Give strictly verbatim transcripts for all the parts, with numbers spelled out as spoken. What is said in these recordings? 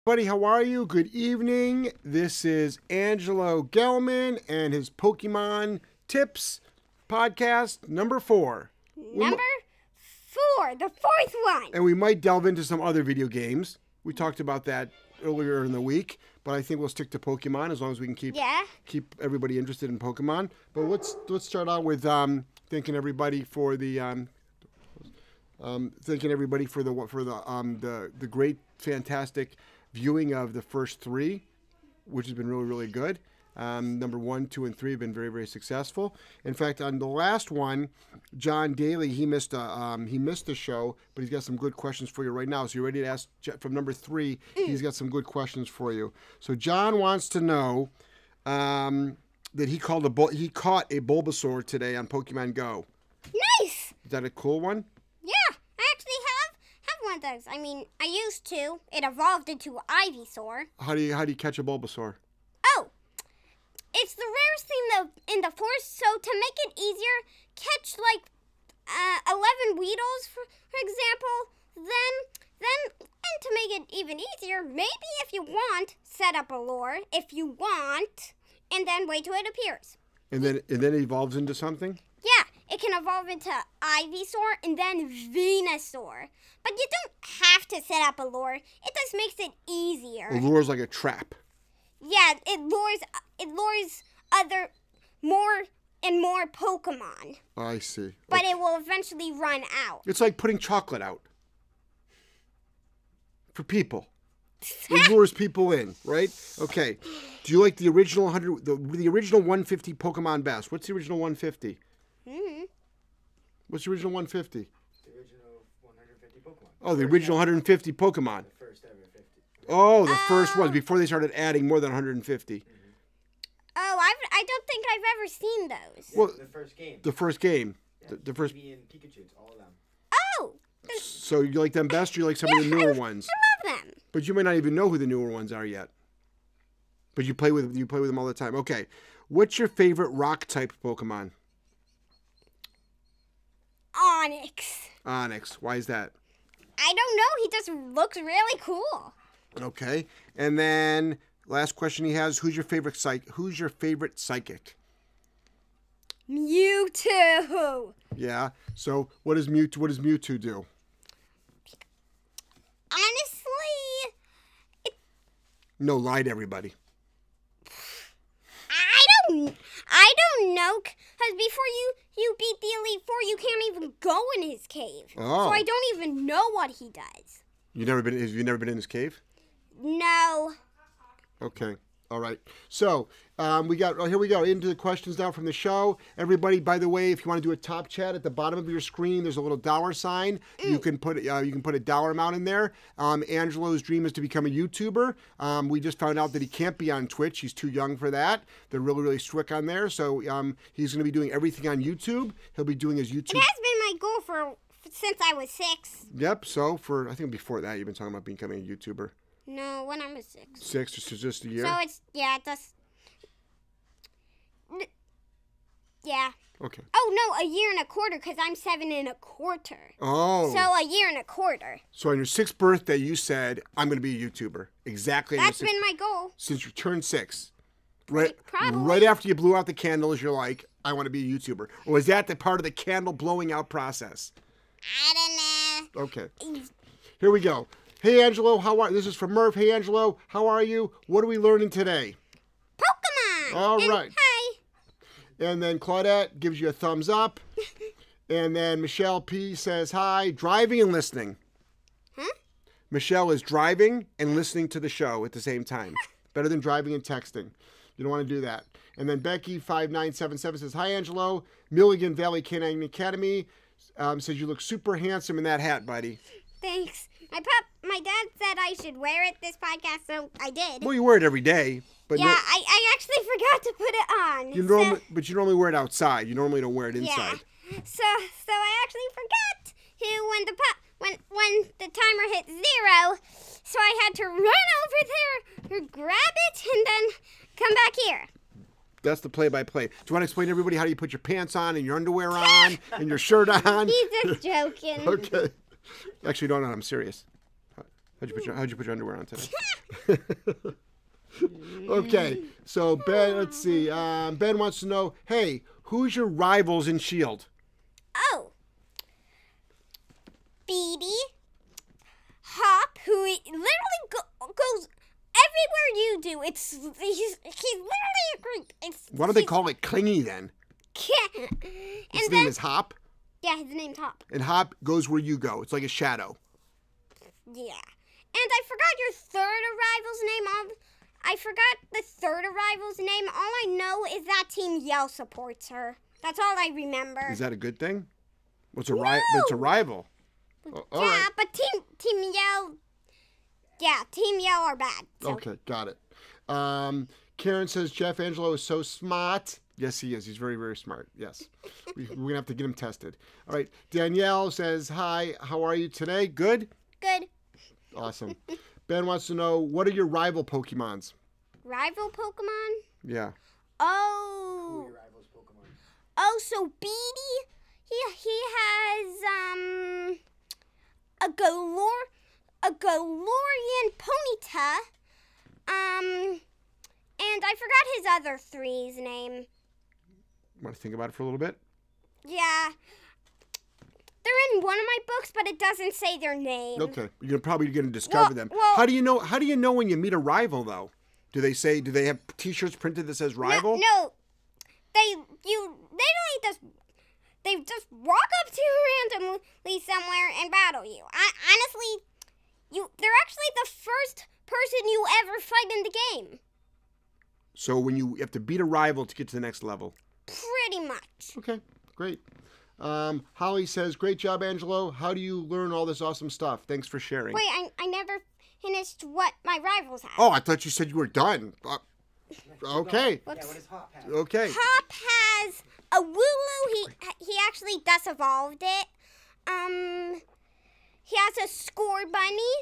Buddy, how are you? Good evening. This is Angelo Gelman and his Pokemon Tips podcast number four. Number four, the fourth one. And we might delve into some other video games. We talked about that earlier in the week, but I think we'll stick to Pokemon as long as we can keep yeah. keep everybody interested in Pokemon. But let's let's start out with um, thanking everybody for the um, um, thanking everybody for the for the um, the the great, fantastic viewing of the first three, which has been really, really good. Um, number one, two, and three have been very, very successful. In fact, on the last one, John Daly, he missed a um, he missed the show, but he's got some good questions for you right now. So you're ready to ask from number three? He's got some good questions for you. So John wants to know um, that he called a he caught a Bulbasaur today on Pokemon Go. Nice. Is that a cool one? Yeah, I actually have have one of those. I mean, I used to. It evolved into Ivysaur. How do you how do you catch a Bulbasaur? Oh. It's the rarest thing in the forest, so to make it easier, catch like uh, eleven Weedles, for, for example. Then, then, and to make it even easier, maybe if you want, set up a lure if you want, and then wait till it appears. And then and then it evolves into something? Yeah, it can evolve into Ivysaur and then Venusaur. But you don't have to set up a lure. It just makes it easier. A lure is like a trap. Yeah, it lures it lures other more and more Pokemon. I see. But Okay. it will eventually run out. It's like putting chocolate out for people. It lures people in, right? Okay. Do you like the original one hundred, the, the original one fifty Pokemon best? What's the original one fifty? Mm-hmm. What's the original one fifty? The original one hundred fifty Pokemon. Oh, the original one hundred fifty Pokemon. The first ever fifty. Oh, the Oh. first ones before they started adding more than one hundred fifty. Oh, I've, I don't think I've ever seen those. Well, The first game. the first game. Yeah, The, the first. Eevee and Pikachu, it's all of them. Oh, So you like them best, or you like some of the newer ones? I love them. But you may not even know who the newer ones are yet. But you play with you play with them all the time. Okay. What's your favorite rock type Pokemon? Onyx. Onyx. Why is that? I don't know. He just looks really cool. Okay. And then last question he has, who's your favorite psych who's your favorite psychic? Mewtwo. Yeah. So what does Mewtwo what does Mewtwo do? Honestly, No, lie to everybody. I don't I don't know, because before you, you beat the Elite Four, you can't even go in his cave. Oh. So I don't even know what he does. You never been have you never been in his cave? No. Okay. All right. So um, we got, oh, here we go, into the questions now from the show. Everybody, by the way, if you want to do a top chat at the bottom of your screen, there's a little dollar sign. You can put uh, you can put a dollar amount in there. Um, Angelo's dream is to become a YouTuber. Um, we just found out that he can't be on Twitch. He's too young for that. They're really, really strict on there. So um, he's going to be doing everything on YouTube. He'll be doing his YouTube. It has been my goal for since I was six. Yep. So for, I think before that, you've been talking about becoming a YouTuber. No, when I was six. Six, just, just a year? So it's, yeah, it does. Yeah. Okay. Oh, no, a year and a quarter, because I'm seven and a quarter. Oh. So a year and a quarter. So on your sixth birthday, you said, I'm going to be a YouTuber. Exactly. on your That's sixth- been my goal. Since you turned six. Right, Probably. right after you blew out the candles, you're like, I want to be a YouTuber. Or was that the part of the candle blowing out process? I don't know. Okay. Here we go. Hey, Angelo, how are This is from Murph. Hey, Angelo, how are you? What are we learning today? Pokemon. All and right. Hi. And then Claudette gives you a thumbs up. And then Michelle P says hi. Driving and listening. Huh? Michelle is driving and listening to the show at the same time. Better than driving and texting. You don't want to do that. And then Becky five nine seven seven says, hi, Angelo. Milligan Valley Canine Academy um, says you look super handsome in that hat, buddy. Thanks. My pop, my dad said I should wear it this podcast, so I did. Well, you wear it every day. But yeah, no, I, I actually forgot to put it on. you so, normally, but you normally wear it outside. You normally don't wear it yeah. inside. So so I actually forgot to when the pop when when the timer hit zero, so I had to run over there, grab it, and then come back here. That's the play-by-play. Do you want to explain to everybody how you put your pants on and your underwear on and your shirt on? He's just joking. Okay. Actually, no, no, I'm serious. How'd you put your How'd you put your underwear on today? Okay, so Ben, let's see. Um, Ben wants to know, hey, who's your rivals in Shield? Oh. Beatty. Hop, who he literally go, goes everywhere you do. It's he's, he's literally a creep. It's, Why do they he's- call it Clingy then? and His then, name is Hop, yeah, his name's Hop. and Hop goes where you go. It's like a shadow. Yeah. And I forgot your third arrival's name. All, I forgot the third arrival's name. All I know is that Team Yell supports her. That's all I remember. Is that a good thing? What's a ri- It's a No. rival. Oh, all yeah, right. but Team Team Yell, yeah, Team Yell are bad. So. Okay, got it. Um, Karen says Jeff Angelo is so smart. Yes, he is. He's very, very smart. Yes. we, we're going to have to get him tested. All right. Danielle says, hi, how are you today? Good? Good. Awesome. Ben wants to know, what are your rival Pokemons? Rival Pokemon? Yeah. Who are Oh. your rivals Pokemon? Oh, so Beatty, he he has um a galore a Galorian Ponyta. Um and I forgot his other three's name. Want to think about it for a little bit? Yeah. They're in one of my books, but it doesn't say their name. Okay. You're probably going to discover Well- them. well- how do you know How do you know when you meet a rival, though? Do they say, do they have T-shirts printed that says rival? No, no. They you literally just they just walk up to you randomly somewhere and battle you. I honestly, you they're actually the first person you ever fight in the game. So when you have to beat a rival to get to the next level. Pretty much. Okay, great. Um, Holly says, great job, Angelo. How do you learn all this awesome stuff? Thanks for sharing. Wait, I I never finished what my rivals had. Oh, I thought you said you were done. Uh, okay, Yeah, Whoops. what does Hop have? okay. Hop has a Wooloo. He he actually dust evolved it. Um, he has a Score Bunny.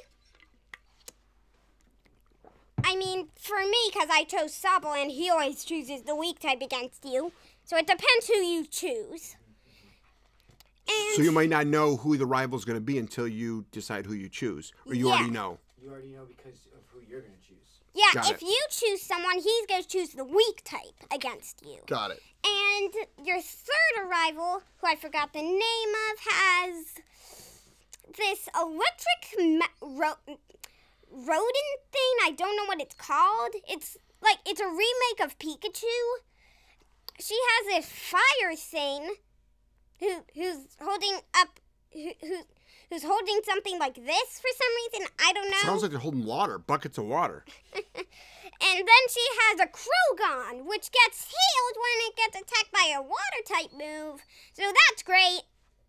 I mean, for me, because I chose Sobble, and he always chooses the weak type against you. So it depends who you choose. And So you might not know who the rival's going to be until you decide who you choose, or you Yeah. already know. You already know because of who you're gonna choose. yeah, Got if it. you choose someone, he's going to choose the weak type against you. Got it. And your third arrival, who I forgot the name of, has this electric ma- ro- rodent thing. I don't know what it's called. It's like it's a remake of Pikachu. She has this fire thing, who who's holding up, who, who who's holding something like this for some reason. I don't know. Sounds like they're holding water, buckets of water. And then she has a Krogon, which gets healed when it gets attacked by a water type move. So that's great.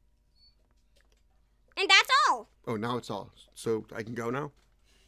And that's all. Oh, now it's all. So I can go now?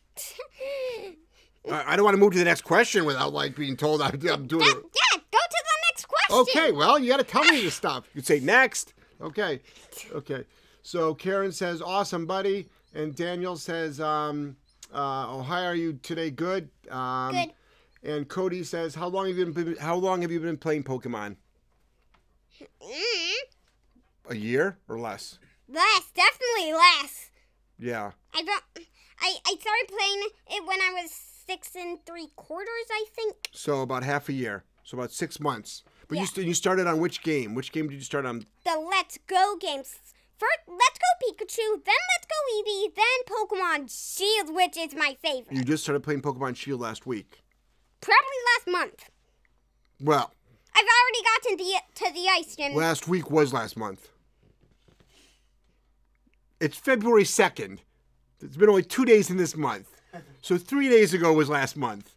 I, I don't want to move to the next question without like being told I'm, I'm doing That, it. yeah, go to the next question. Okay, well, you got to tell me this stuff. You say next. Okay, okay. So Karen says, awesome, buddy. And Daniel says, um, uh, oh, hi, are you today good? Um, Good. And Cody says, how long have you been, how long have you been playing Pokemon? Mm, A year or less? less, definitely less. Yeah. I don't. I, I started playing it when I was six and three quarters, I think. So about half a year. So about six months. But you, Yeah. st- you started on which game? Which game did you start on? The Let's Go games. First, Let's Go Pikachu, then Let's Go Eevee, then Pokemon Shield, which is my favorite. You just started playing Pokemon Shield last week. Probably last month. Well, I've already gotten the, to the ice gym. last week was last month. It's February second. It's been only two days in this month. So three days ago was last month.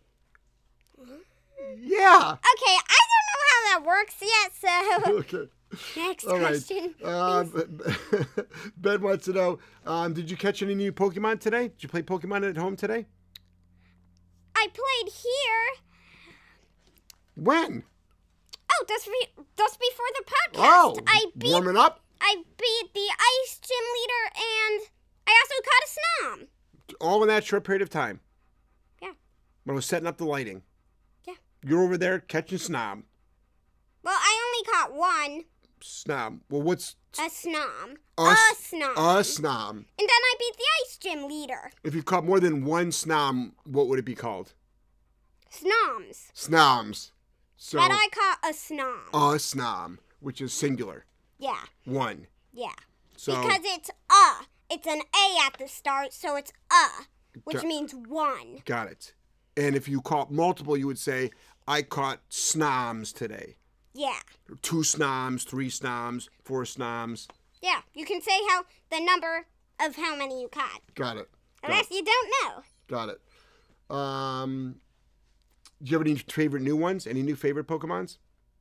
Yeah. Okay, I don't know how that works yet, so Okay. next All right. question. Um, Ben wants to know, um, did you catch any new Pokemon today? Did you play Pokemon at home today? I played here. When? Oh, just, re- just before the podcast. Oh, I beat warming up? I beat the ice gym leader, and I also caught a Snom. All in that short period of time. Yeah. When I was setting up the lighting. Yeah. You're over there catching Snob. Well, I only caught one. Snom. Well, what's A Snom. a, A s- Snom. a Snom? And then I beat the ice gym leader. If you caught more than one Snom, what would it be called? Snoms. Snoms. So But I caught a Snom. a Snom, which is singular. Yeah, One. yeah. So Because it's a. It's an A at the start, so it's a, which Got- means one. got it. And if you caught multiple, you would say, I caught Snoms today. Yeah, Two Snoms, three Snoms, four Snoms. yeah. You can say how the number of how many you caught. Got it. Got Unless it. you don't know. Got it. Um, do you have any favorite new ones? Any new favorite Pokemons?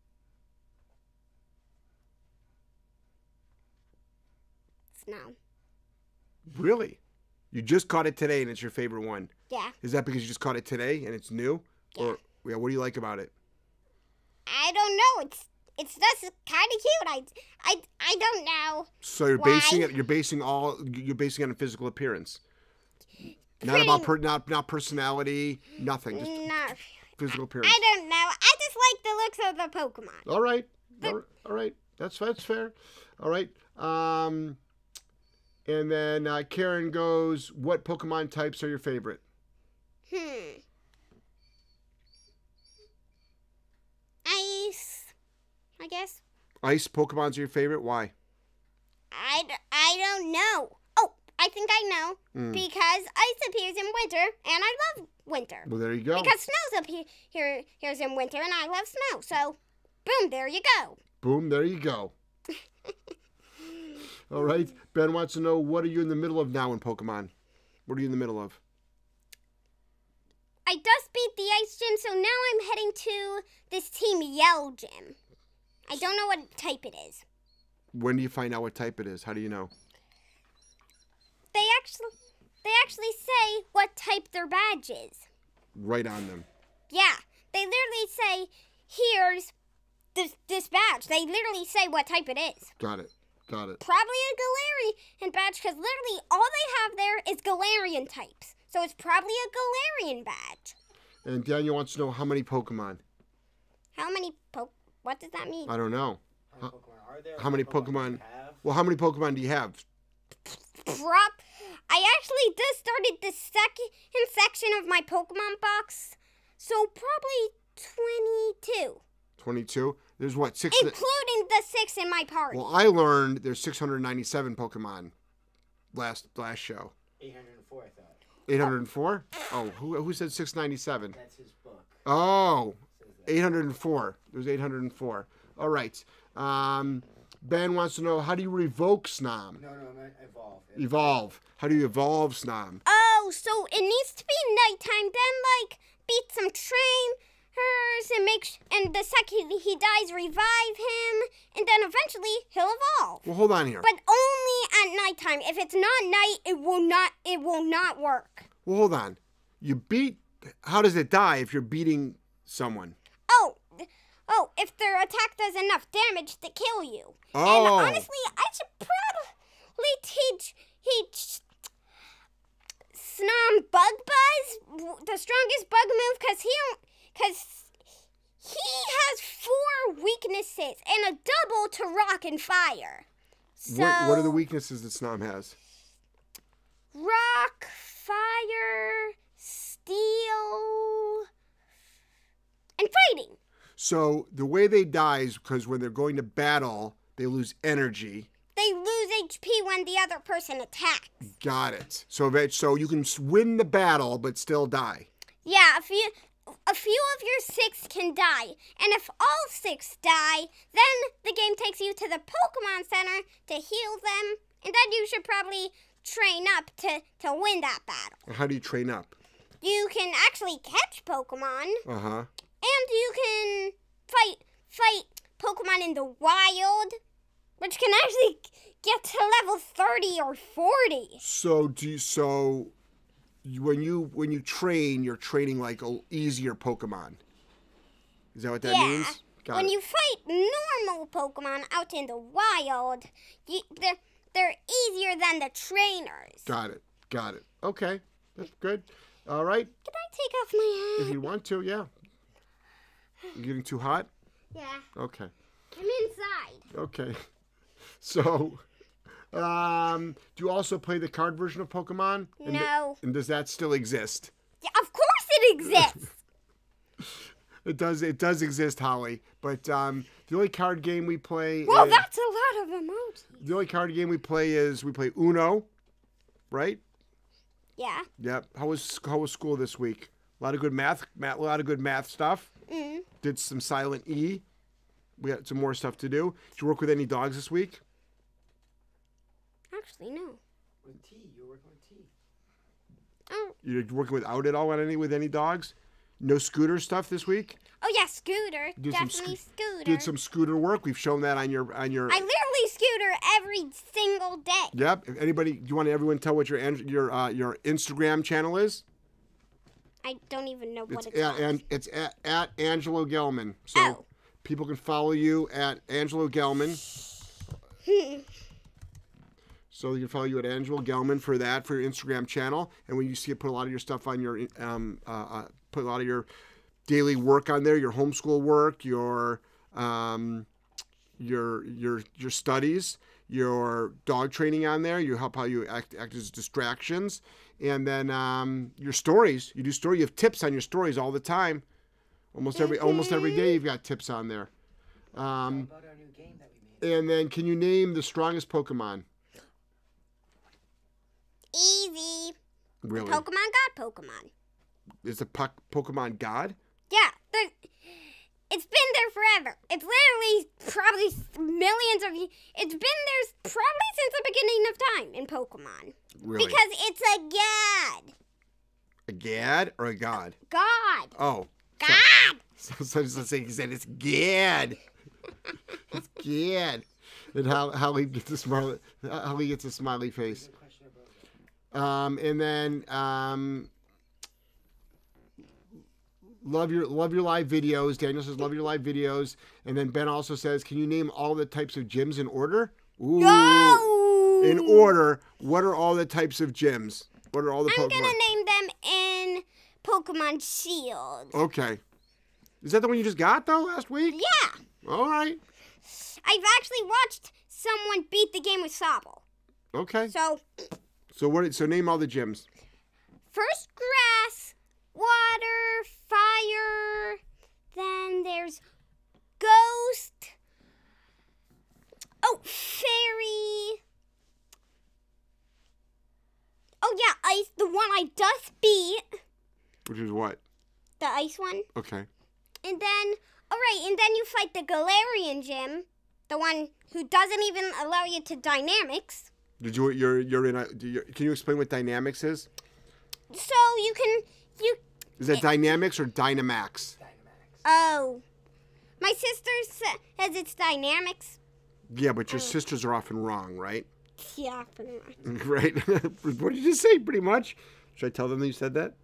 Snom. Really? You just caught it today and it's your favorite one. Yeah. Is that because you just caught it today and it's new? Or yeah, what do you like about it? I don't know. It's it's just kind of cute. I, I, I don't know. So you're Why? basing it. You're basing all. You're basing it on physical appearance. Not Pretty- about per, not not personality. Nothing. Just No. physical appearance. I don't know. I just like the looks of the Pokemon. All right. All right. All right. That's that's fair. All right. Um, and then uh, Karen goes, "What Pokemon types are your favorite?" Hmm. Ice. I guess. Ice Pokemons are your favorite. Why? I, d- I don't know. Oh, I think I know. Mm. Because ice appears in winter, and I love winter. Well, there you go. Because snow's up here, here here's in winter, and I love snow. So, boom, there you go. Boom. There you go. All right. Ben wants to know, what are you in the middle of now in Pokemon? What are you in the middle of? I just beat the ice gym, so now I'm heading to this Team Yell gym. I don't know what type it is. When do you find out what type it is? How do you know? They actually, they actually say what type their badge is. Right on them. Yeah, they literally say, "Here's this this badge." They literally say what type it is. Got it. Got it. Probably a Galarian badge, because literally all they have there is Galarian types. So it's probably a Galarian badge. And Daniel wants to know, how many Pokemon? How many po? What does that mean? I don't know. How many Pokemon are there? How many do Pokemon? you have? Well, how many Pokemon do you have? Prop. I actually just started the second section of my Pokemon box, so probably twenty-two, twenty-two. There's what, six? including the six in my party. Well, I learned there's six hundred ninety-seven Pokemon last last show. eight hundred four, I thought. eight hundred four? Oh, who, who said six ninety-seven? That's his book. Oh, Says that. eight hundred four. There's eight hundred four. All right. Um, Ben wants to know, how do you revoke Snom? No, no, I meant evolve. Evolve. How do you evolve Snom? Oh, so it needs to be nighttime. Then, like, beat some trainers and make sh- and the second he dies, revive him, and then eventually he'll evolve. Well, hold on here. But only at nighttime. If it's not night, it will not. It will not work. Well, hold on. You beat. How does it die if you're beating someone? Oh, th- oh! If their attack does enough damage to kill you. Oh. And honestly, I should probably teach teach Snom Bug Buzz, w- the strongest bug move, cause he don't, cause he has four weaknesses and a double to rock and fire. So What, what are the weaknesses that Snom has? rock, fire, steel, and fighting. So the way they die is because when they're going to battle, they lose energy. They lose H P when the other person attacks. Got it. So that so you can s- win the battle but still die. Yeah, a few, a few of your six can die. And if all six die, then the game takes you to the Pokemon Center to heal them. And then you should probably train up to, to win that battle. How do you train up? You can actually catch Pokemon. Uh huh. And you can fight fight Pokemon in the wild, which can actually get to level thirty or forty. So do you, so you- when you when you train, you're training like a easier Pokemon. Is that what that Yeah. means? Got When it. you fight normal Pokemon out in the wild, you, they're, they're easier than the trainers. Got it. Got it. Okay, that's good. All right. Can I take off my If hat? you want to, yeah. You getting too hot? Yeah. Okay. I'm inside. Okay. So, um, do you also play the card version of Pokemon? And No. and does that still exist? Yeah, of course it exists. It does. It does exist, Holly. But um, the only card game we play. Well, is, that's a lot of emojis. the only card game we play is we play Uno, right? Yeah. Yep. How was how was school this week? A lot of good math. math a lot of good math stuff. Mm. Did some Silent E. We got some more stuff to do. Did you work with any dogs this week? Actually, no. With T, you're working with T. Oh. You're working without it all on any with any dogs? No scooter stuff this week? Oh yeah, scooter. Did some Definitely sco- scooter. Did some scooter work? We've shown that on your on your. I literally scooter every single day. Yep. If anybody, do you want everyone to tell what your Ang- your uh, your Instagram channel is? I don't even know what It's it's at, called. and it's at, at Angelo Gelman. So Oh. people can follow you at Angelo Gelman. So you can follow you at Angelo Gelman for that for your Instagram channel, and when you see it, put a lot of your stuff on your um uh, uh, put a lot of your daily work on there, your homeschool work, your um your your your studies, your dog training on there. You help how you act act as distractions, and then um your stories. You do story. You have tips on your stories all the time. Almost every almost every day you've got tips on there. Um, About our new game that we made. and then can you name the strongest Pokemon? Easy. Really? Pokemon got Pokemon. Is the po- Pokemon God? Yeah, the, it's been there forever. It's literally probably millions of years. It's been there probably since the beginning of time in Pokemon. Really? Because it's a god. A Gad or a God? God. Oh. God. So, so, so, so he said it's Gad. It's Gad. And how how he gets a smiley how he gets a smiley face. Good question about that. Um, and then um, love your love your live videos. Daniel says love your live videos, and then Ben also says, can you name all the types of gyms in order? Ooh. No. In order, what are all the types of gyms? What are all the I'm Pokemon? gonna name them in Pokemon Shield. Okay. Is that the one you just got though last week? Yeah. All right. I've actually watched someone beat the game with Sobble. Okay. So So what? So name all the gyms. first grass, water, fire. Then there's ghost. Oh, fairy. Oh yeah, ice. The one I just beat. Which is what? The ice one. Okay. And then, all right, and then you fight the Galarian gym, the one who doesn't even allow you to dynamics. Did you? You're you're in a. Do you, can you explain what Dynamics is? So you can you. Is that Dynamics or Dynamax? Dynamax. Oh, my sister sa- says it's dynamics. Yeah, but your sisters are often wrong, right? Yeah, pretty much. Right. What did you just say? Pretty much. Should I tell them that you said that?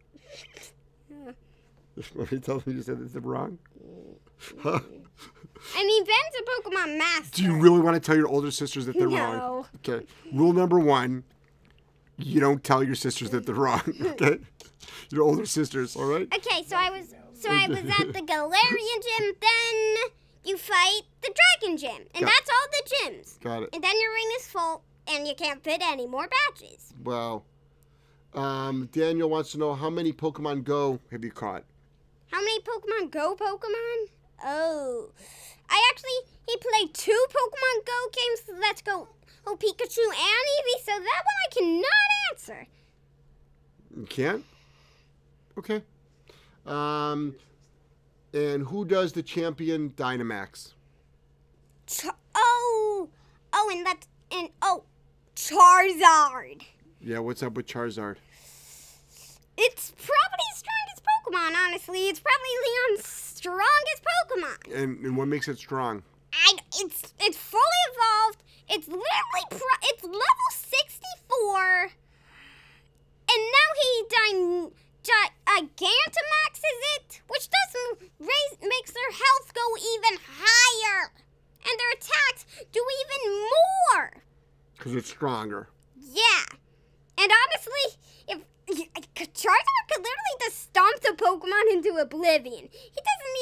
Want me to tell them you said they're wrong? Huh? I mean, Ben's a Pokemon master. Do you really want to tell your older sisters that they're wrong? No. Okay. Rule number one: you don't tell your sisters that they're wrong. Okay. Your older sisters, all right? Okay, so I was so I was at the Galarian gym. Then you fight the Dragon gym, and Got- that's all the gyms. Got it. And then your ring is full, and you can't fit any more badges. Well, um, Daniel wants to know how many Pokemon Go have you caught? How many Pokemon Go Pokemon? Oh, I actually he played two Pokemon Go games. Let's Go, oh Pikachu and Eevee. So that one I cannot answer. You can't? Okay. Um, and who does the champion Dynamax? Char- oh, oh, and that and oh, Charizard. Yeah, what's up with Charizard? It's probably his strongest Pokemon. Honestly, it's probably Leon's strongest Pokemon. And, and what makes it strong? I, it's it's fully evolved. It's literally pro, it's level sixty-four, and now he dy, dy, uh, Gigantamaxes it, which doesn't raise makes their health go even higher, and their attacks do even more. Because it's stronger. Yeah, and honestly, if Charizard could literally just stomp the Pokemon into oblivion. He doesn't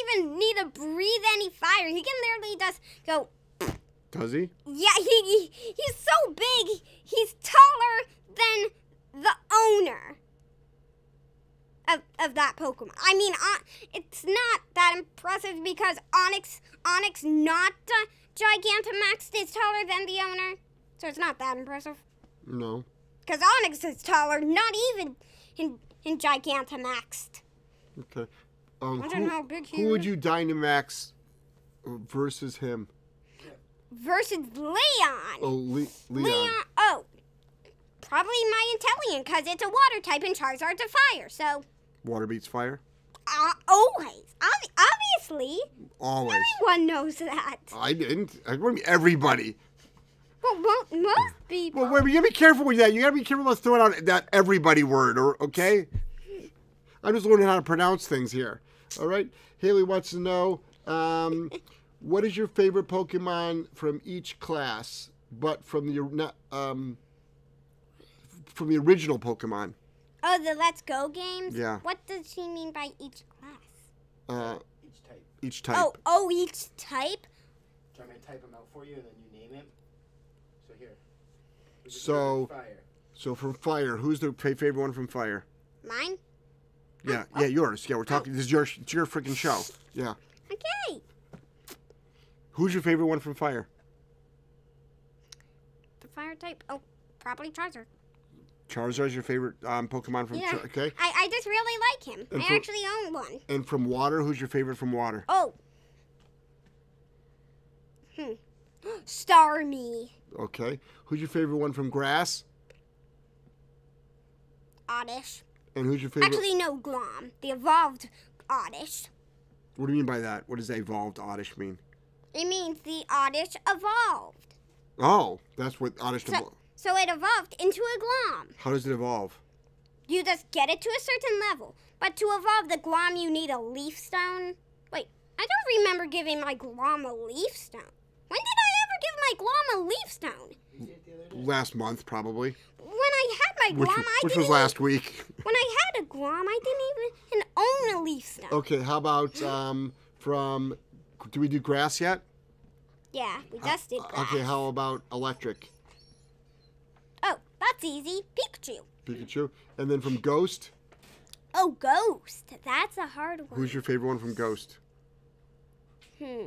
even need to breathe any fire. He can literally just go. Does he? Yeah, he, he he's so big. He's taller than the owner of of that Pokemon. I mean, uh, it's not that impressive because Onyx Onyx not uh, Gigantamax is taller than the owner, so it's not that impressive. No. Because Onyx is taller, not even in in Gigantamax. Okay. Um, I don't who, know how big he who would is. you Dynamax versus him? Versus Leon. Oh, Le- Leon. Leon. Oh, probably my Intellion, because it's a water type and Charizard's a fire. So, Water beats fire. uh, always, Ob- obviously, Always. everyone knows that. I didn't. I want everybody. Well, mo- most people. Well, wait, you gotta be careful with that. You gotta be careful about throwing out that everybody word, or okay? I'm just learning how to pronounce things here. All right. Haley wants to know, um, what is your favorite Pokemon from each class, but from the not um, from the original Pokemon? Oh, the Let's Go games. Yeah. What does she mean by each class? Uh, Each type. each type. Oh, oh, each type. So I'm gonna type them out for you, and then you name him. So here. Who's your So- favorite Fire. So from Fire, who's the fa- favorite one from Fire? Mine. Yeah, yeah, yours. Yeah, we're talking. This is your, it's your freaking show. Yeah. Okay. Who's your favorite one from Fire? The fire type. Oh, probably Charizard. Charizard's your favorite um, Pokemon from. Yeah. Char- okay. I, I just really like him. And I for- actually own one. And from Water, who's your favorite from Water? Oh. Hmm. Starmie. Okay. Who's your favorite one from Grass? Oddish. And who's your favorite? Actually, no, Glom. The evolved Oddish. What do you mean by that? What does evolved Oddish mean? It means the Oddish evolved. Oh, that's what Oddish. So, evol- so it evolved into a Glom. How does it evolve? You just get it to a certain level. But to evolve the Glom, you need a Leaf Stone. Wait, I don't remember giving my Glom a Leaf Stone. When did I ever give my Glom a Leaf Stone? You did it the other day. Last month, probably. When I had my Which, Glom, I which didn't was last week. Even, when I had a Glom, I didn't even own a Leaf Stone. Okay. How about um, from? Do we do Grass yet? Yeah, we just did grass. Okay. How about Electric? Oh, that's easy. Pikachu. Pikachu. And then from Ghost, Oh, Ghost. That's a hard one. who's your favorite one from Ghost? Hmm.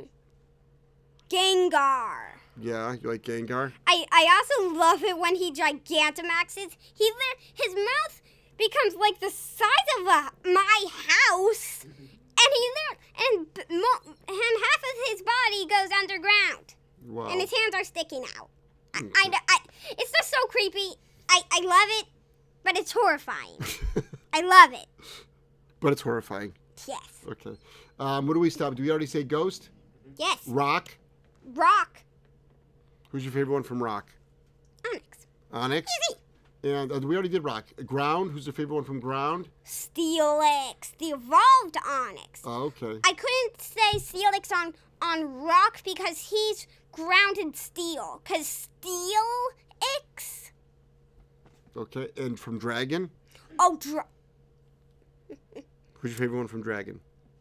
Gengar. Yeah, you like Gengar? I, I also love it when he Gigantamaxes. He li- his mouth becomes like the size of a, my house, and he li- and b- mo- and half of his body goes underground, Wow. and his hands are sticking out. I, I, I- it's just so creepy. I, I love it, but it's horrifying. I love it. But it's horrifying. Yes. Okay. Um, what do we stop? Do we already say Ghost? Yes. Rock. Rock. Who's your favorite one from Rock? Onyx. Onyx. Easy. And uh, we already did Rock. Ground. Who's your favorite one from Ground? Steelix. The evolved Onyx. Oh, okay. I couldn't say Steelix on, on Rock because he's grounded steel. Because Steelix? Okay. And from Dragon. Oh, dra- Who's your favorite one from Dragon?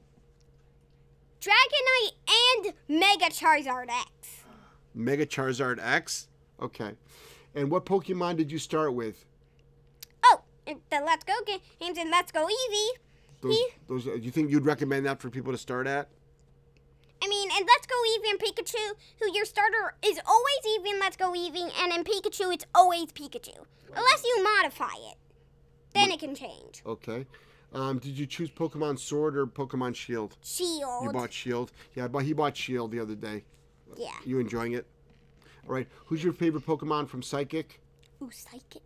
Dragonite and Mega Charizard X. Mega Charizard X. Okay. And what Pokemon did you start with? Oh, and the Let's Go games and Let's Go Eevee. Those. He- Those. Uh, you think you'd recommend that for people to start at? I mean, and Let's Go Eevee and Pikachu, who your starter is always Eevee and Let's Go Eevee, and in Pikachu, it's always Pikachu. Unless you modify it. Then it can change. Okay. Um, did you choose Pokemon Sword or Pokemon Shield? You Shield. bought Shield. Yeah, but he bought Shield the other day. Yeah. You enjoying it? All right. Who's your favorite Pokemon from Psychic? Ooh, Psychic.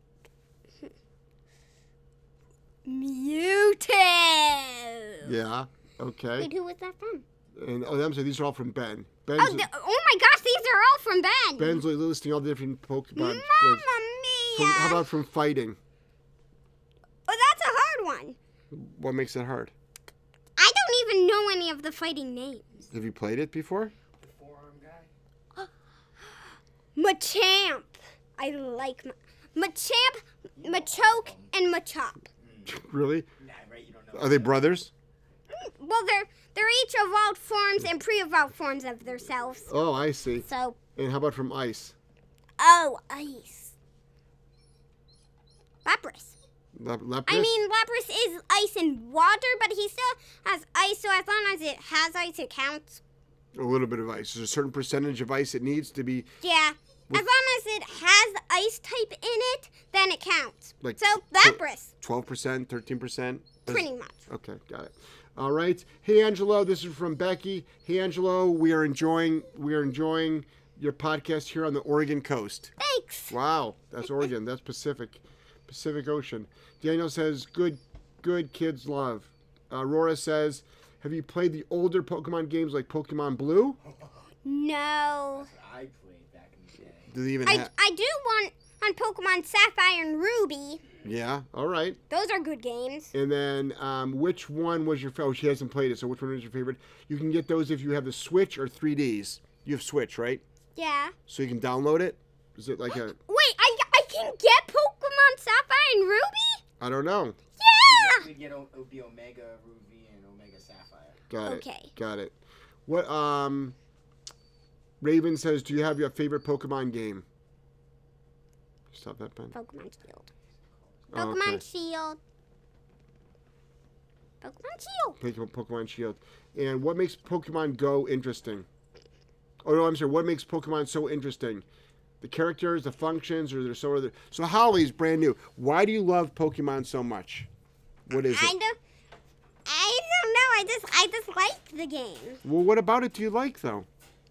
Mewtwo. Yeah. Okay. Wait, who was that from? And oh, I'm sorry, these are all from Ben. Ben's, Oh, the, oh my gosh, these are all from Ben. Ben's listing all the different Pokemon. Mamma words. mia. From, how about from fighting? Oh, that's a hard one. What makes it hard? I don't even know any of the fighting names. Have you played it before? The forearm guy. Machamp. I like Ma- Machamp, Machoke, and Machop. Really? Nah, right? You don't know. Are they brothers? Well, they're they're switch evolved forms and pre-evolved forms of themselves. Oh, I see. So, And how about from ice? oh, ice. Lapras. Lep- Lapras? I mean, Lapras is ice and water, but he still has ice, so as long as it has ice, it counts. A little bit of ice. There's a certain percentage of ice it needs to be. Yeah. As long as it has the ice type in it, then it counts. Like so, Lapras. twelve percent, thirteen percent? Pretty much. Okay, got it. All right. Hey, Angelo, this is from Becky. Hey, Angelo, we are enjoying we are enjoying your podcast here on the Oregon coast. Thanks. Wow, that's Oregon. That's Pacific, Pacific Ocean. Daniel says, good, good kids love. Uh, Aurora says, have you played the older Pokemon games like Pokemon Blue? No. That's what I played back in the day. Do they even I, have? I do want on Pokemon Sapphire and Ruby. Yeah. All right. Those are good games. And then, um, which one was your? Oh, she hasn't played it. So, which one was your favorite? You can get those if you have the Switch or three Ds. You have Switch, right? Yeah. So you can download it. Is it like a? Wait, I, I can get Pokemon Sapphire and Ruby? I don't know. Yeah. We get o- it would be Omega Ruby and Omega Sapphire. Got it. Okay. Got it. What? Um. Raven says, "Do you have your favorite Pokemon game?" Stop that, Ben. Pokemon Shield. Oh, Pokemon okay. Shield. Pokemon Shield. Take Pokemon Shield. And what makes Pokemon Go interesting? Oh no, I'm sorry. What makes Pokemon so interesting? The characters, the functions, or there's so other. So Holly's brand new. Why do you love Pokemon so much? What is I it? don't, I don't know. I just I just like the game. Well, what about it do you like though?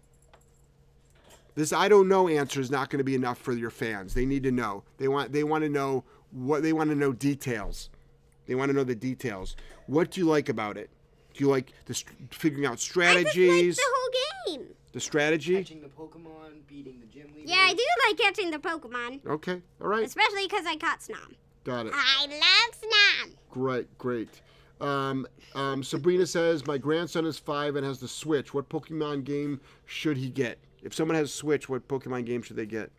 This I don't know answer is not going to be enough for your fans. They need to know. They want they want to know what they want to know details. They want to know the details. What do you like about it? Do you like the st- figuring out I strategies? just like the whole game. The strategy? Catching the Pokemon, beating the gym leader. Yeah, I do like catching the Pokemon, Okay, all right. especially because I caught Snom. Got it. I love Snom. Great, great. Um, um, Sabrina says, my grandson is five and has the Switch. What Pokemon game should he get? If someone has Switch, what Pokemon game should they get?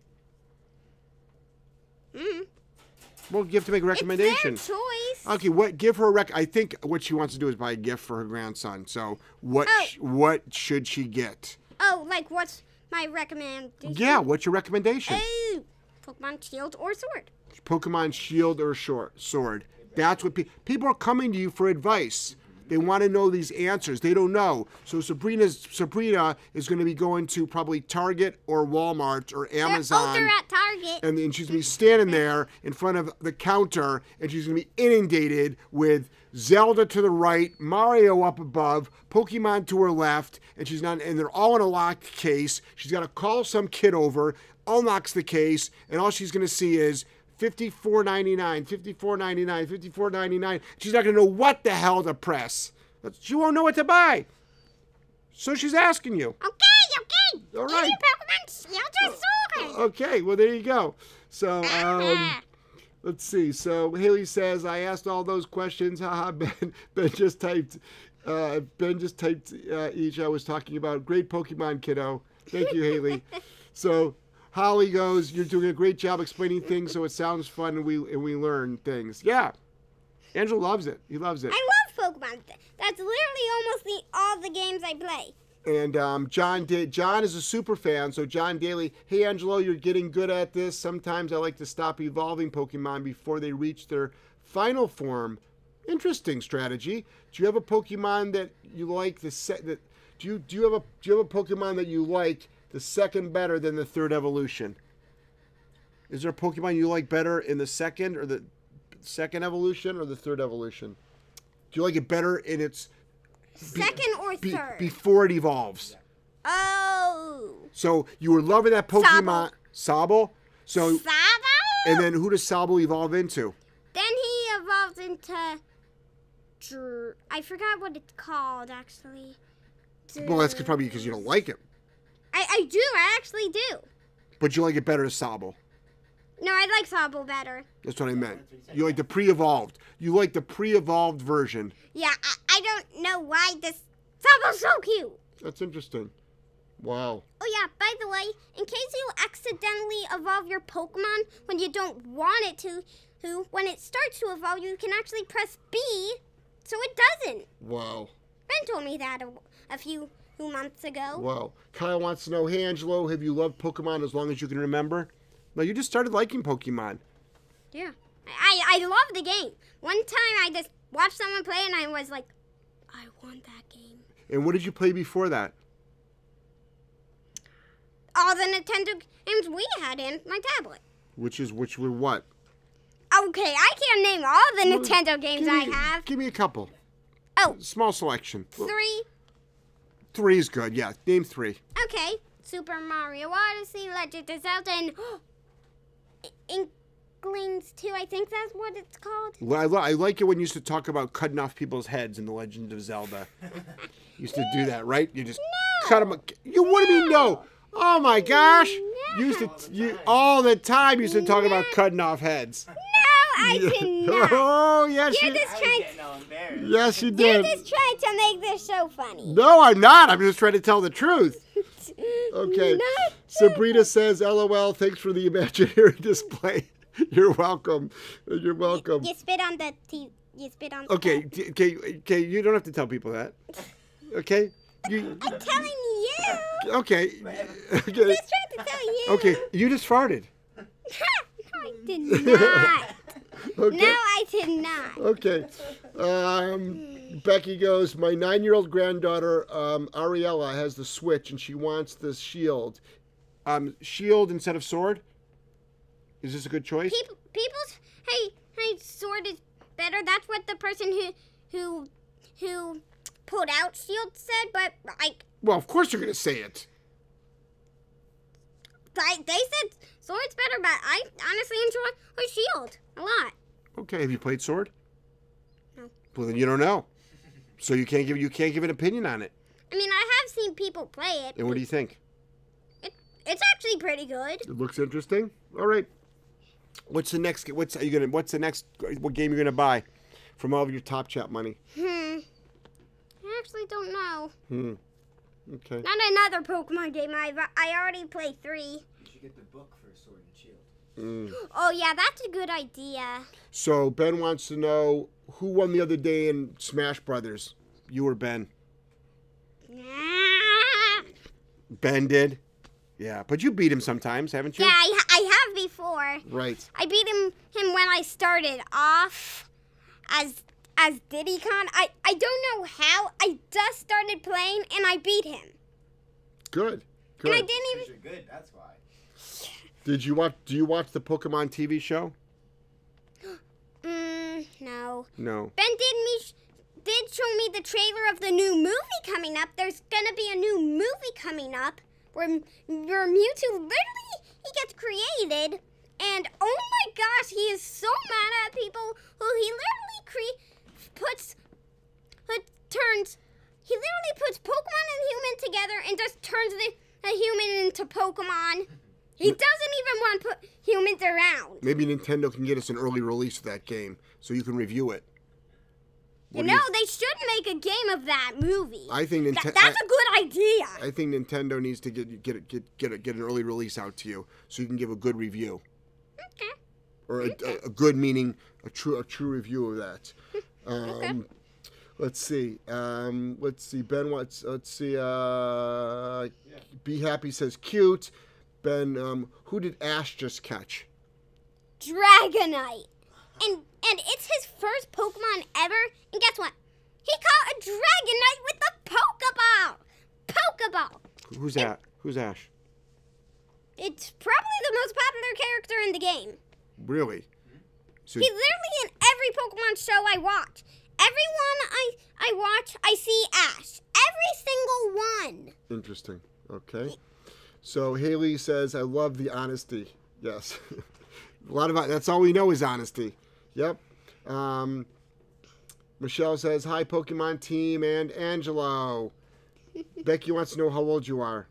Mm. Well, you have to make a recommendation. It's their choice. Okay, what? Give her a rec. I think what she wants to do is buy a gift for her grandson. So, what? Oh. Sh- what should she get? Oh, like what's my recommendation? Yeah, what's your recommendation? Oh, Pokemon Shield or Sword. Pokemon Shield or short, Sword. That's what pe- people are coming to you for advice. They want to know these answers. They don't know. So Sabrina's Sabrina is going to be going to probably Target or Walmart or They're, oh, Amazon. they're at Target. And then she's going to be standing there in front of the counter, and she's going to be inundated with Zelda to the right, Mario up above, Pokemon to her left, and she's not. And they're all in a locked case. She's got to call some kid over, unlocks the case, and all she's going to see is fifty-four ninety-nine, fifty-four ninety-nine, fifty-four ninety-nine. She's not going to know what the hell to press. She won't know what to buy. So she's asking you. Okay, okay. All Give right. me Pokemon Shield or Sword. Okay, well, there you go. So, um, let's see. So, Haley says, I asked all those questions. Haha, Ben, Ben just typed, uh, Ben just typed uh, each I was talking about. Great Pokemon, kiddo. Thank you, Haley. So, Holly goes, you're doing a great job explaining things so it sounds fun and we and we learn things. Yeah. Angela loves it. He loves it. I love Pokemon. That's literally almost the, all the games I play. And um, John da- John is a super fan, so John Daly, hey Angelo, you're getting good at this. Sometimes I like to stop evolving Pokemon before they reach their final form. Interesting strategy. Do you have a Pokemon that you like the set that do you do you have a do you have a Pokemon that you like the second better than the third evolution? Is there a Pokemon you like better in the second or the second evolution or the third evolution? Do you like it better in its Second or be- third? before it evolves? Oh. So you were loving that Pokemon Sobble. So Sabo? and then who does Sobble evolve into? Then he evolves into... Dr- I forgot what it's called, actually. Well, that's probably because you don't like it. I, I do. I actually do. But you like it better as Sobble. No, I like Sobble better. That's what I meant. You like the pre-evolved. You like the pre-evolved version. Yeah, I, I don't know why this Sobble's so cute. That's interesting. Wow. Oh yeah, by the way, in case you accidentally evolve your Pokemon when you don't want it to, who when it starts to evolve, you can actually press B so it doesn't. Wow. Ben told me that a, a few, few months ago. Wow. Kyle wants to know, hey, Angelo, have you loved Pokemon as long as you can remember? No, you just started liking Pokemon. Yeah. I, I love the game. One time I just watched someone play and I was like, I want that game. And what did you play before that? All the Nintendo games we had in my tablet. Which is, which were what? Okay, I can't name all the Nintendo games Give I me- have. Give me a couple. Oh, Small selection. three. Three is good, yeah. Name three. Okay. Super Mario Odyssey, Legend of Zelda, and Inklings two, I think that's what it's called. Well, I, li- I like it when you used to talk about cutting off people's heads in The Legend of Zelda. You used to do that, right? You just No. cut them. You what do you mean no? Oh my gosh! You used to you, all the time. You used to talk about cutting off heads. No, I did not. Oh yes, You're you, just I was trying. getting all embarrassed. yes you You're did. just trying to make this show funny. No, I'm not. I'm just trying to tell the truth. Okay. Not Sabrina says, "L O L. Thanks for the imaginary display. You're welcome. You're welcome." You spit on the T. You spit on. Okay, t- okay, okay. You don't have to tell people that. Okay. You. I'm telling you. Okay. Okay. Just trying to tell you. Okay. You just farted. No, I did not. Okay. No, I did not. Okay. Um, Becky goes, my nine-year-old granddaughter, um, Ariella, has the Switch, and she wants the Shield. Um, Shield instead of Sword? Is this a good choice? People, people's hey, hey, sword is better. That's what the person who, who, who pulled out Shield said. But like, Well, of course you're going to say it. I, they said sword's better. But I honestly enjoy her Shield a lot. Okay. Have you played Sword? No. Well, then you don't know. So you can't give you can't give an opinion on it. I mean, I have seen people play it. And what do you think? It, it's actually pretty good. It looks interesting. All right. What's the next? What's are you gonna? What's the next? What game you're gonna buy from all of your Top Chat money? Hmm. I actually don't know. Hmm. Okay. Not another Pokemon game. I I already played three. You should get the book for Sword and Shield. Mm. Oh yeah, that's a good idea. So Ben wants to know who won the other day in Smash Brothers. You or Ben? Yeah, Ben did. Yeah, but you beat him sometimes, haven't you? I, I have before. Right. I beat him him when I started off as as Diddy Kong. I, I don't know how. I just started playing and I beat him. Good. And I Good. didn't Because even you're good, that's why. Did you watch? Do you watch the Pokemon T V show? mm, no. No. Ben did me sh- did show me the trailer of the new movie coming up. There's gonna be a new movie coming up where M- where Mewtwo literally he gets created, and oh my gosh, he is so mad at people who he literally cre- puts put, turns he literally puts Pokemon and human together and just turns the a human into Pokemon. He doesn't even want to put humans around. Maybe Nintendo can get us an early release of that game so you can review it. You What do know, you- they should make a game of that movie. I think Th- Nintendo. that's a good idea. I think Nintendo needs to get get get get a, get an early release out to you so you can give a good review, Okay. or a, a, a good meaning a true a true review of that. Um, Okay. Let's see. Um, let's see. Ben wants. Let's see. Uh, Be Happy says cute. Ben, um, who did Ash just catch? Dragonite. And and it's his first Pokemon ever. And guess what? He caught a Dragonite with a Pokeball. Pokeball. Who's that? Who's Ash? It's probably the most popular character in the game. Really? So He's literally in every Pokemon show I watch. Everyone I I watch, I see Ash. Every single one. interesting. Okay. So Haley says, "I love the honesty." Yes. A lot of that's all we know is honesty. Yep. Um, Michelle says, "Hi, Pokemon team and Angelo." Becky wants to know how old you are.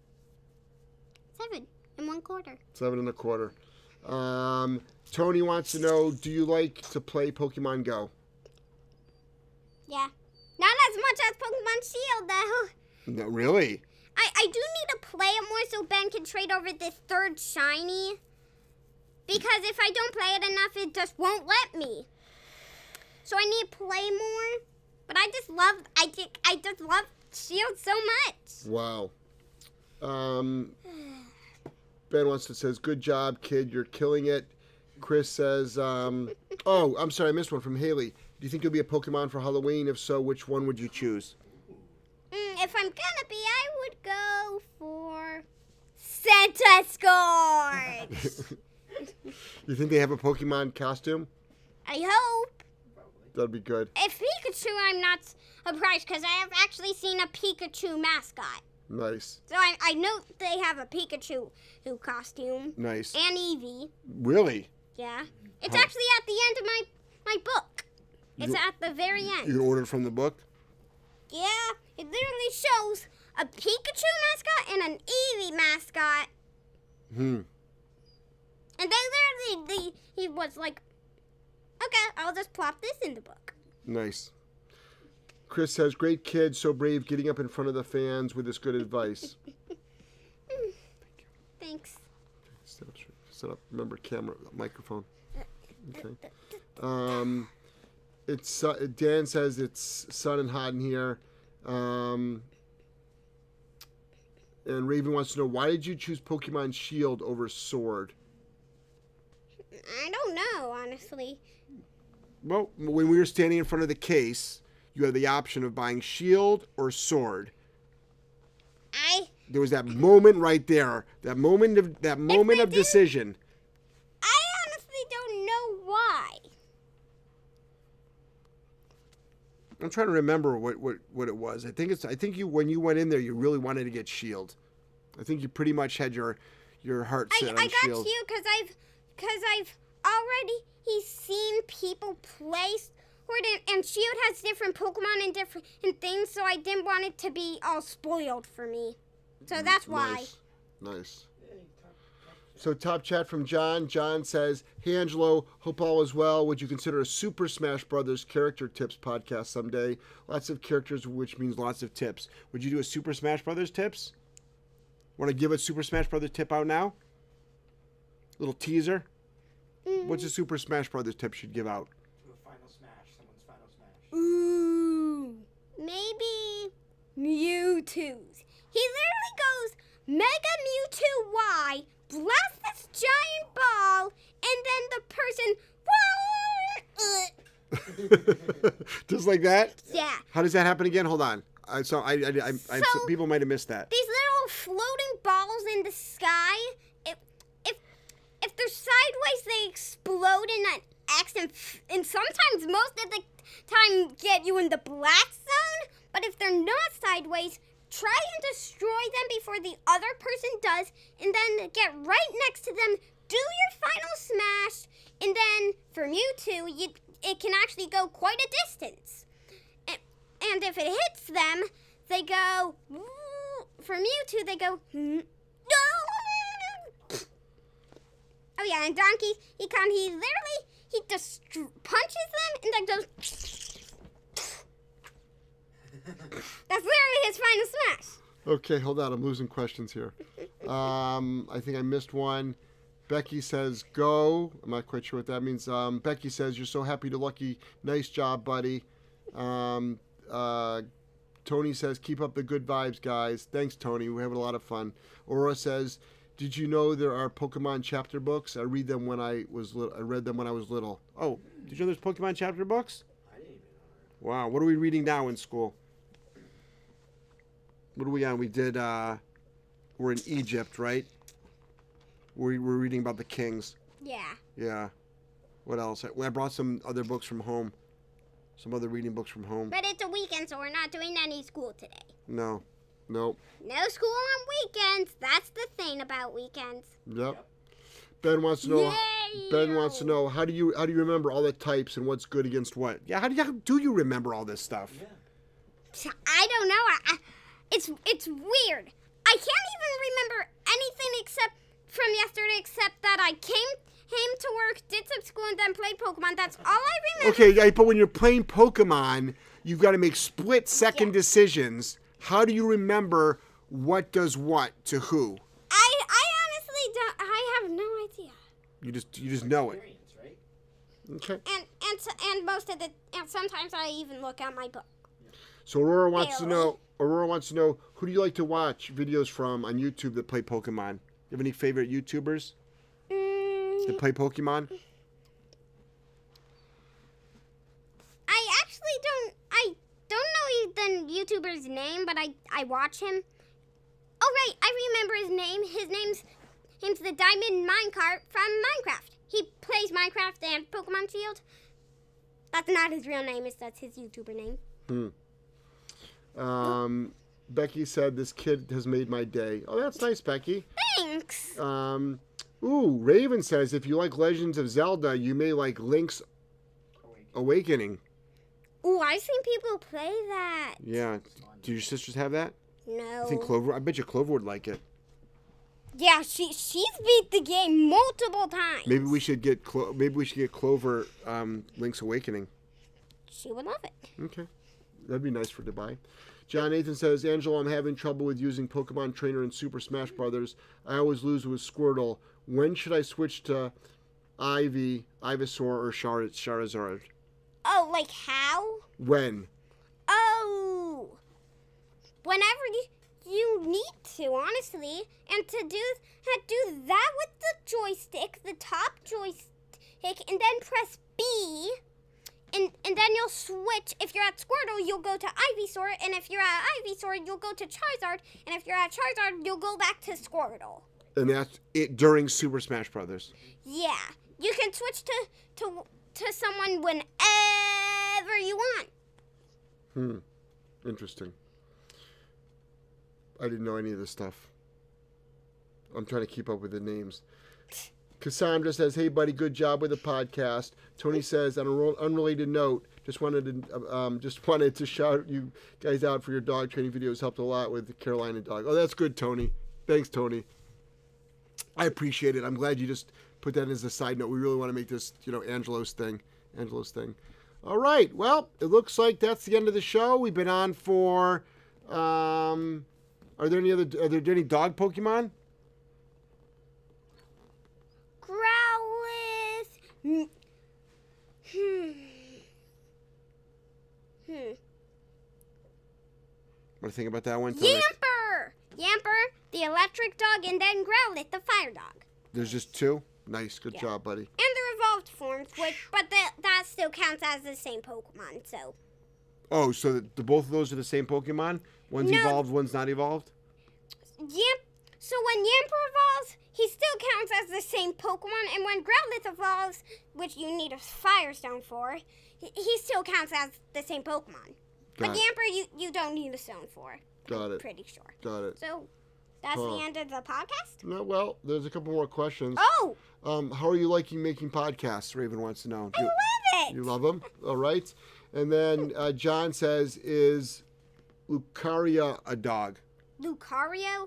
Seven and one quarter. Seven and a quarter. Um, Tony wants to know, do you like to play Pokemon Go? Yeah. Not as much as Pokemon Shield though. No, really? I, I do need to play it more so Ben can trade over this third shiny. Because if I don't play it enough, it just won't let me. So I need to play more. but I just love I just, I just love Shield so much. Wow. Um, Ben wants to says, "Good job, kid. You're killing it." Chris says, um, "Oh, I'm sorry, I missed one from Haley. Do you think you'll be a Pokemon for Halloween? If so, which one would you choose?" Mm, if I'm gonna be, I would go for Santa Scourge. You think they have a Pokemon costume? I hope. That'd be good. If Pikachu, I'm not surprised because I have actually seen a Pikachu mascot. Nice. So I, I know they have a Pikachu costume. Nice. And Eevee. Really? Yeah. It's Huh. actually at the end of my, my book. It's You- at the very end. You can order it from the book? Yeah, it literally shows a Pikachu mascot and an Eevee mascot. Hmm. And they literally, they, he was like, okay, I'll just plop this in the book. Nice. Chris says, "Great kid, so brave, getting up in front of the fans with this good advice." Thanks. Set up, set up. Remember, camera, microphone. Okay. Um, it's uh, Dan says it's sun and hot in here. Um, and Raven wants to know, why did you choose Pokemon Shield over Sword? I don't know, honestly. Well, when we were standing in front of the case, you had the option of buying Shield or Sword. I There was that moment right there, that moment of that moment we of didn't- decision. I honestly don't know why. I'm trying to remember what, what, what it was. I think it's. I think you when you went in there, you really wanted to get Shield. I think you pretty much had your your heart I, set I on got Shield. you because I've because I've already he's seen people play Sword and, and Shield has different Pokemon and different and things, so I didn't want it to be all spoiled for me. So that's why. Nice. Nice. So top chat from John. John says, "Hey Angelo, hope all is well. Would you consider a Super Smash Brothers character tips podcast someday? Lots of characters, which means lots of tips. Would you do a Super Smash Brothers tips? Want to give a Super Smash Brothers tip out now? Little teaser. Mm. What's a Super Smash Brothers tip should give out? Do a final smash. Someone's final smash. Ooh, maybe Mewtwo's. He literally goes Mega Mewtwo Y, blasts this giant ball, and then the person, uh, Just like that? yeah. How does that happen again? Hold on. I saw. I. I, I, I So- people might have missed that. These little floating balls in the sky, if if if they're sideways, they explode in an X, and, and sometimes most of the time get you in the blast zone. But if they're not sideways, try and destroy them before the other person does, and then get right next to them, do your final smash, and then for Mewtwo, you, it can actually go quite a distance. And, and if it hits them, they go, woo. For Mewtwo, they go, no. Oh yeah, and Donkey, he can, he literally, he just punches them and then goes, that's literally his final smash. Okay, hold on. I'm losing questions here. Um, I think I missed one. Becky says, "Go." I'm not quite sure what that means. Um, Becky says, "You're so happy to lucky. Nice job, buddy." Um, uh, Tony says, "Keep up the good vibes, guys." Thanks, Tony. We're having a lot of fun. Aurora says, "Did you know there are Pokemon chapter books? I read them when I was little. I read them when I was little." Oh, did you know there's Pokemon chapter books? I didn't even know. Wow. What are we reading now in school? What are we on? We did, uh, we're in Egypt, right? We we're reading about the kings. Yeah. Yeah. What else? I, I brought some other books from home. Some other reading books from home. But it's a weekend, so we're not doing any school today. No. Nope. No school on weekends. That's the thing about weekends. Yep. Ben wants to know. Yay! Ben wants to know how do you how do you remember all the types and what's good against what? Yeah. How do you how do you remember all this stuff? Yeah. I don't know. I, I, it's it's weird. I can't even remember anything except from yesterday, except that I came came to work, did some school, and then played Pokemon. That's all I remember. Okay, yeah, but when you're playing Pokemon, you've got to make split second Yeah. decisions. How do you remember what does what to who? I I honestly don't. I have no idea. You just you just know it. Experience, right? Okay. And and so- and most of the and sometimes I even look at my book. So Aurora wants to Barely. know. Aurora wants to know who do you like to watch videos from on YouTube that play Pokemon? You have any favorite YouTubers Mm, that play Pokemon? I actually don't. I don't know the YouTuber's name, but I I watch him. Oh right, I remember his name. His name's name's the Diamond Minecart from Minecraft. He plays Minecraft and Pokemon Shield. That's not his real name. It's that's his YouTuber name. Hmm. Um, Becky said this kid has made my day. Oh, that's nice, Becky. Thanks. Um, ooh, Raven says if you like Legends of Zelda, you may like Link's Awakening. Ooh, I've seen people play that. Yeah. Do your sisters have that? No. I think Clover. I bet you Clover would like it. Yeah, she she's beat the game multiple times. Maybe we should get Clo- maybe we should get Clover um, Link's Awakening. She would love it. Okay, that'd be nice for to buy. John Nathan says, Angelo, I'm having trouble with using Pokemon Trainer in Super Smash Brothers. I always lose with Squirtle. When should I switch to Ivy, Ivysaur, or Char- Charizard? Oh, like how? When? Oh, whenever you, you need to, honestly, and to do uh, do that with the joystick, the top joystick, and then press B, and and then you'll switch. If you're at Squirtle, you'll go to Ivysaur, and if you're at Ivysaur, you'll go to Charizard, and if you're at Charizard, you'll go back to Squirtle. And that's it during Super Smash Brothers. Yeah, you can switch to to to someone whenever you want. Hmm. Interesting. I didn't know any of this stuff. I'm trying to keep up with the names. Cassandra says, hey, buddy, good job with the podcast. Tony says, on an unrelated note, just wanted to um, just wanted to shout you guys out for your dog training videos. Helped a lot with the Carolina dog. Oh, that's good, Tony. Thanks, Tony. I appreciate it. I'm glad you just put that as a side note. We really want to make this, you know, Angelo's thing. Angelo's thing. All right. Well, it looks like that's the end of the show. We've been on for... Um, are there any other... Are there any dog Pokemon? Growlithe. Hmm. Hmm. Hmm. What do you think about that one? Tony? Yamper. Yamper, the electric dog, and then Growlithe, the fire dog. There's just two? Nice. Good Yeah. job, buddy. And the evolved forms, which, but that that still counts as the same Pokemon. So. Oh, so the, the both of those are the same Pokemon? One's No. evolved, one's not evolved? Yamp. So when Yamper evolves, he still counts as the same Pokemon, and when Growlithe evolves, which you need a Firestone for, he, he still counts as the same Pokemon. Got but it. Yamper, you, you don't need a stone for. Got I'm it. pretty sure. Got it. So that's Huh. the end of the podcast. No, well, there's a couple more questions. Oh, Um, how are you liking making podcasts? Raven wants to know. I You- love it. You love them? All right. And then uh, John says, is Lucario a dog? Lucario?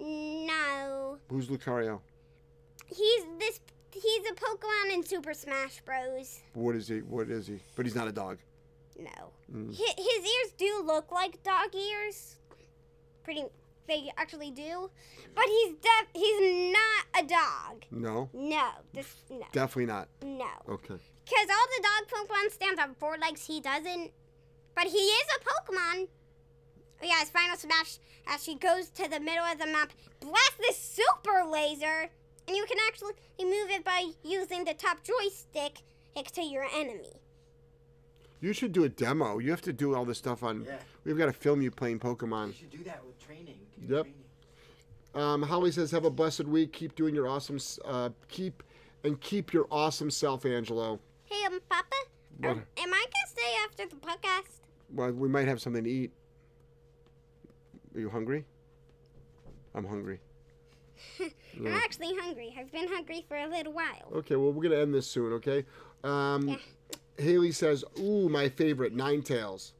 No. Who's Lucario? He's this. He's a Pokemon in Super Smash Bros. What is he? What is he? But he's not a dog. No. Mm. His, his ears do look like dog ears. Pretty. They actually do. But he's def- he's not a dog. No? No. This no. Definitely not. No. Okay. Because all the dog Pokemon stands on four legs. He doesn't. But he is a Pokemon. Oh yeah, his final smash as she goes to the middle of the map, blast this super laser, and you can actually move it by using the top joystick to your enemy. You should do a demo. You have to do all this stuff on. Yeah. We've got to film you playing Pokemon. You should do that with training. You can do Yep. training. Um, Holly says, "Have a blessed week. Keep doing your awesome. s- Uh, keep and keep your awesome self, Angelo." Hey, um, Papa, What? um, am I gonna stay after the podcast? Well, we might have something to eat. Are you hungry? I'm hungry. I'm Yeah. actually hungry. I've been hungry for a little while. Okay, well, we're gonna end this soon. Okay. Um, Yeah. Haley says, "Ooh, my favorite, Ninetales."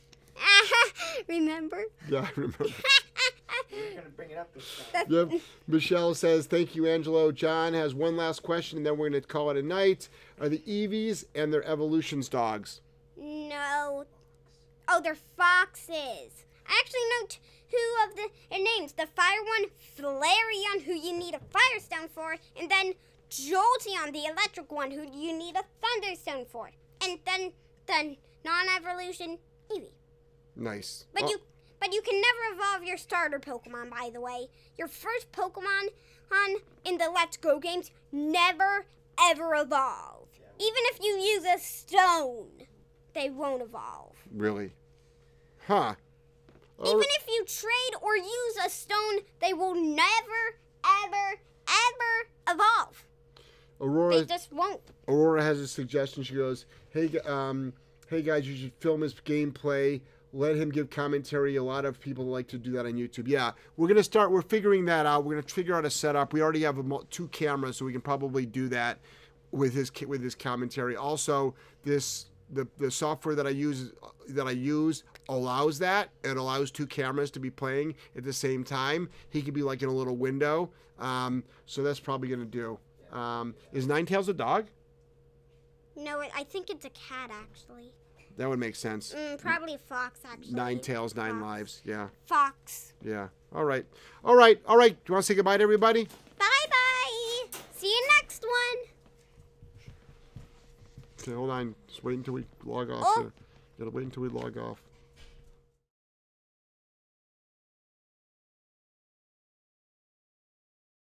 Remember? Yeah, I remember. We're gonna bring it up this time. Yep. Michelle says, "Thank you, Angelo." John has one last question, and then we're gonna call it a night. Are the Eevees and their evolutions dogs? No. Oh, they're foxes. I actually know two of the their names. The fire one, Flareon, who you need a Firestone for, and then Jolteon, the electric one, who you need a Thunderstone for. And then the non-evolution, Eevee. Nice. But Oh, you but you can never evolve your starter Pokemon, by the way. Your first Pokemon on in the Let's Go games never ever evolve. Even if you use a stone, they won't evolve. really? Huh. Even if you trade or use a stone, they will never, ever, ever evolve. Aurora They just won't. Aurora has a suggestion. She goes, "Hey, gu- um, hey guys, you should film his gameplay. Let him give commentary. A lot of people like to do that on YouTube." Yeah, we're gonna start. We're figuring that out. We're gonna figure out a setup. We already have a, mul- two cameras, so we can probably do that with his ki- with his commentary. Also, this the the software that I use that I use allows that. It allows two cameras to be playing at the same time. He could be like in a little window. Um, so that's probably gonna do. Um, is Ninetales a dog? No, it, I think it's a cat, actually. That would make sense. Mm, probably a fox, actually. Nine tails, nine Fox. lives. Yeah, Fox. yeah. All right, all right, all right. Do you want to say goodbye to everybody? Bye-bye. See you next one. Okay, hold on. Just wait until we log off. Oh. There. Gotta wait until we log off.